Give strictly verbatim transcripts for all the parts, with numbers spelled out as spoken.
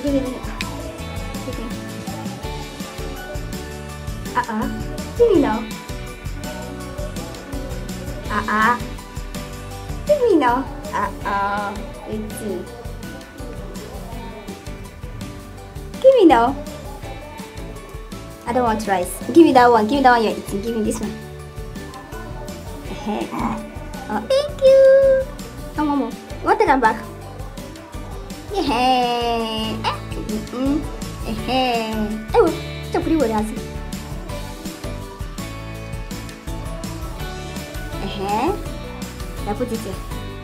give me. Give me. Uh-uh. Give me now. Uh-uh. Give me now. Uh-uh. Let's see. Give me now. I don't want rice. Give me that one. Give me that one you're eating. Give me this one. Oh, thank you. Come on, mom. What did I back? Yeah. Mm-mm. Eh. Oh, stop pretty word, Azzy. Eh. Now put it here.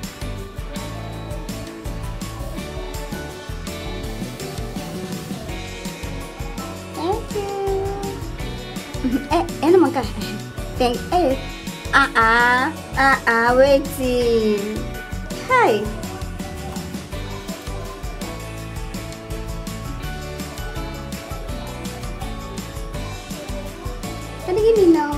Thank you. Eh, eh, no manca. Thank. Eh. Ah ah. Ah ah. Waiting. Hi. Can you give me now?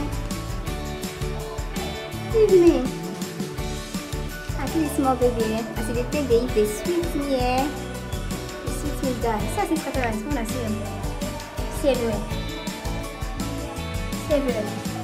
Give me. I see this small baby. Eh? I see the thing they eat. They sweet me. Eh? They sweet me die. See, I see scatter rice. When I see them, see everywhere. See everywhere.